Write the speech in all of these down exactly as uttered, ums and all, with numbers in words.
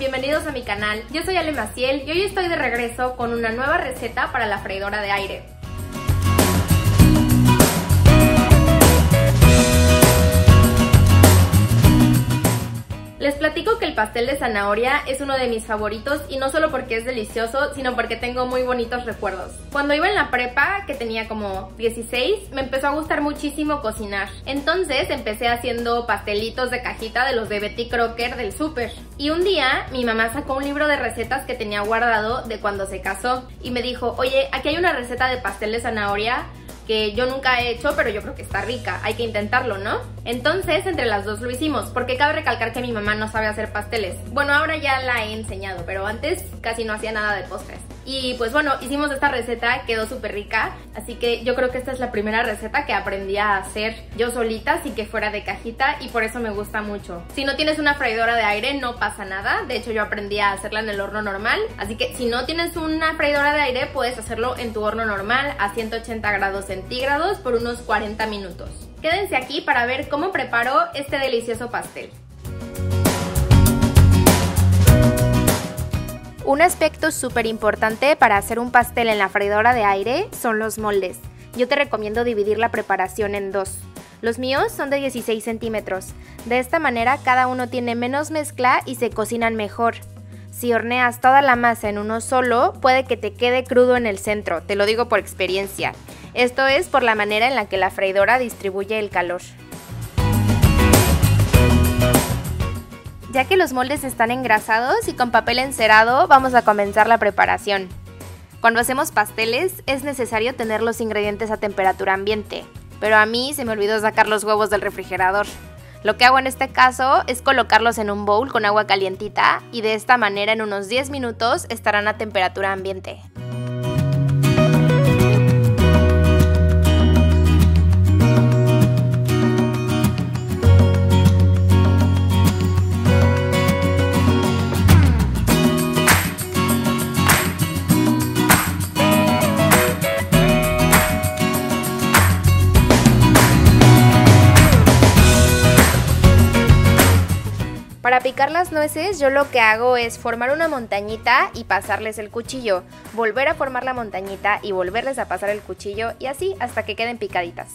bienvenidos a mi canal. Yo soy Ale Maciel y hoy estoy de regreso con una nueva receta para la freidora de aire. Les platico que el pastel de zanahoria es uno de mis favoritos y no solo porque es delicioso, sino porque tengo muy bonitos recuerdos. Cuando iba en la prepa, que tenía como dieciséis, me empezó a gustar muchísimo cocinar. Entonces empecé haciendo pastelitos de cajita de los de Betty Crocker del súper. Y un día mi mamá sacó un libro de recetas que tenía guardado de cuando se casó y me dijo, oye, aquí hay una receta de pastel de zanahoria que yo nunca he hecho, pero yo creo que está rica, hay que intentarlo, ¿no? Entonces, entre las dos lo hicimos, porque cabe recalcar que mi mamá no sabe hacer pasteles. Bueno, ahora ya la he enseñado, pero antes casi no hacía nada de postres. Y pues bueno, hicimos esta receta, quedó súper rica, así que yo creo que esta es la primera receta que aprendí a hacer yo solita, sin que fuera de cajita, y por eso me gusta mucho. Si no tienes una freidora de aire, no pasa nada, de hecho yo aprendí a hacerla en el horno normal, así que si no tienes una freidora de aire, puedes hacerlo en tu horno normal a ciento ochenta grados centígrados por unos cuarenta minutos. Quédense aquí para ver cómo preparo este delicioso pastel. Un aspecto súper importante para hacer un pastel en la freidora de aire son los moldes. Yo te recomiendo dividir la preparación en dos. Los míos son de dieciséis centímetros. De esta manera cada uno tiene menos mezcla y se cocinan mejor. Si horneas toda la masa en uno solo, puede que te quede crudo en el centro, te lo digo por experiencia. Esto es por la manera en la que la freidora distribuye el calor. Ya que los moldes están engrasados y con papel encerado, vamos a comenzar la preparación. Cuando hacemos pasteles es necesario tener los ingredientes a temperatura ambiente, pero a mí se me olvidó sacar los huevos del refrigerador. Lo que hago en este caso es colocarlos en un bowl con agua calientita y de esta manera en unos diez minutos estarán a temperatura ambiente. Para picar las nueces yo lo que hago es formar una montañita y pasarles el cuchillo, volver a formar la montañita y volverles a pasar el cuchillo y así hasta que queden picaditas.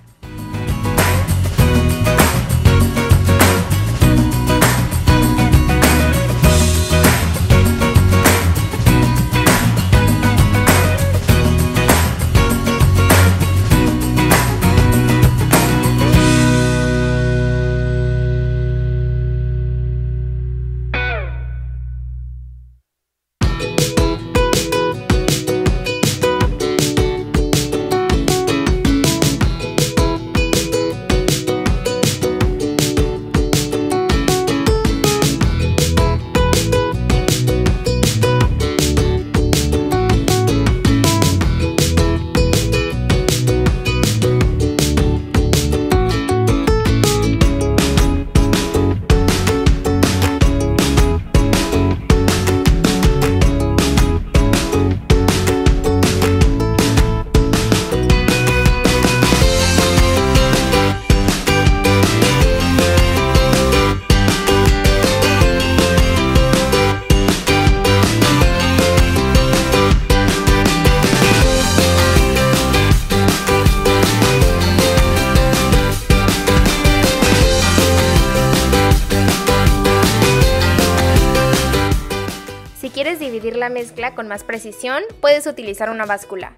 Si quieres dividir la mezcla con más precisión, puedes utilizar una báscula.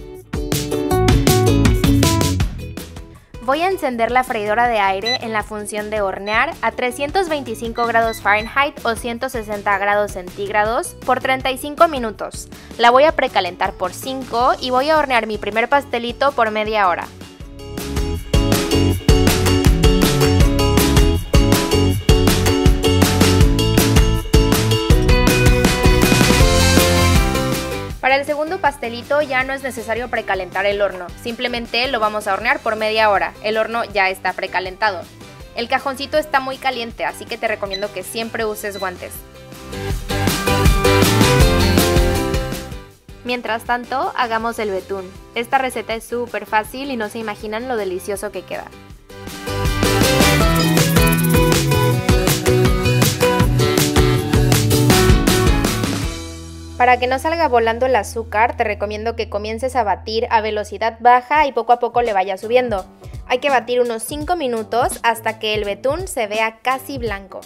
Voy a encender la freidora de aire en la función de hornear a trescientos veinticinco grados Fahrenheit o ciento sesenta grados centígrados por treinta y cinco minutos. La voy a precalentar por cinco y voy a hornear mi primer pastelito por media hora. Para el segundo pastelito ya no es necesario precalentar el horno, simplemente lo vamos a hornear por media hora, el horno ya está precalentado. El cajoncito está muy caliente, así que te recomiendo que siempre uses guantes. Mientras tanto, hagamos el betún. Esta receta es súper fácil y no se imaginan lo delicioso que queda. Para que no salga volando el azúcar, te recomiendo que comiences a batir a velocidad baja y poco a poco le vayas subiendo. Hay que batir unos cinco minutos hasta que el betún se vea casi blanco.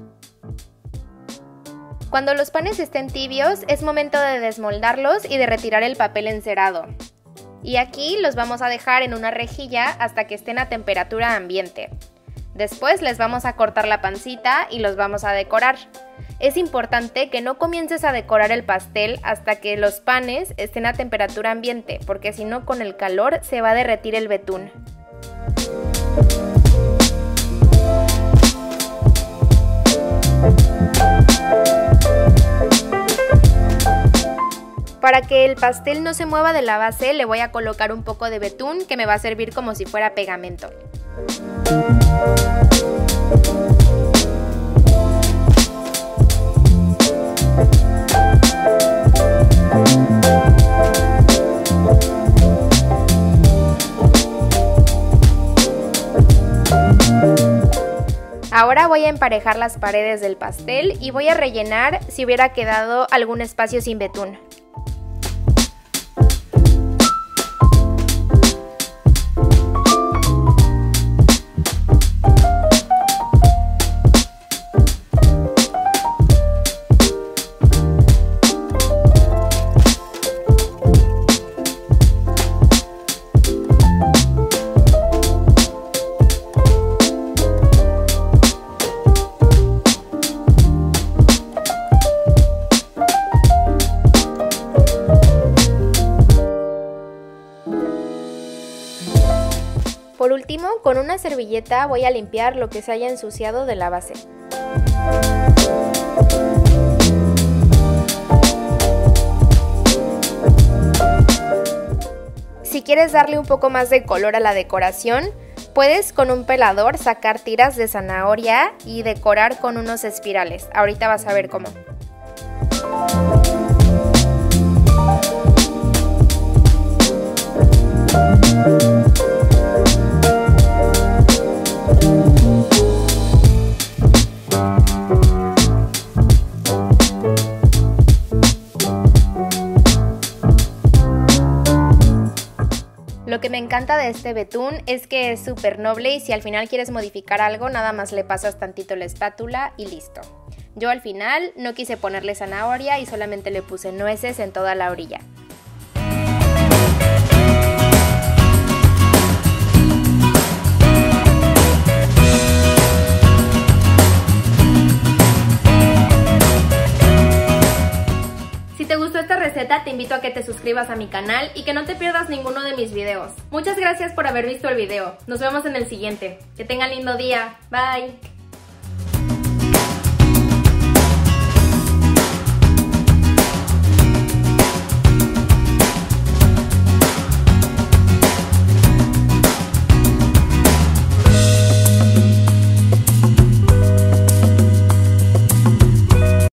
Cuando los panes estén tibios, es momento de desmoldarlos y de retirar el papel encerado. Y aquí los vamos a dejar en una rejilla hasta que estén a temperatura ambiente. Después les vamos a cortar la pancita y los vamos a decorar. Es importante que no comiences a decorar el pastel hasta que los panes estén a temperatura ambiente, porque si no, con el calor se va a derretir el betún. Para que el pastel no se mueva de la base, le voy a colocar un poco de betún que me va a servir como si fuera pegamento. Ahora voy a emparejar las paredes del pastel y voy a rellenar si hubiera quedado algún espacio sin betún. Por último, con una servilleta voy a limpiar lo que se haya ensuciado de la base. Si quieres darle un poco más de color a la decoración, puedes con un pelador sacar tiras de zanahoria y decorar con unos espirales. Ahorita vas a ver cómo. Lo que me encanta de este betún es que es súper noble y si al final quieres modificar algo, nada más le pasas tantito la espátula y listo. Yo al final no quise ponerle zanahoria y solamente le puse nueces en toda la orilla. Si te gustó esta receta, te invito a que te suscribas a mi canal y que no te pierdas ninguno de mis videos. Muchas gracias por haber visto el video. Nos vemos en el siguiente. Que tengan lindo día. Bye.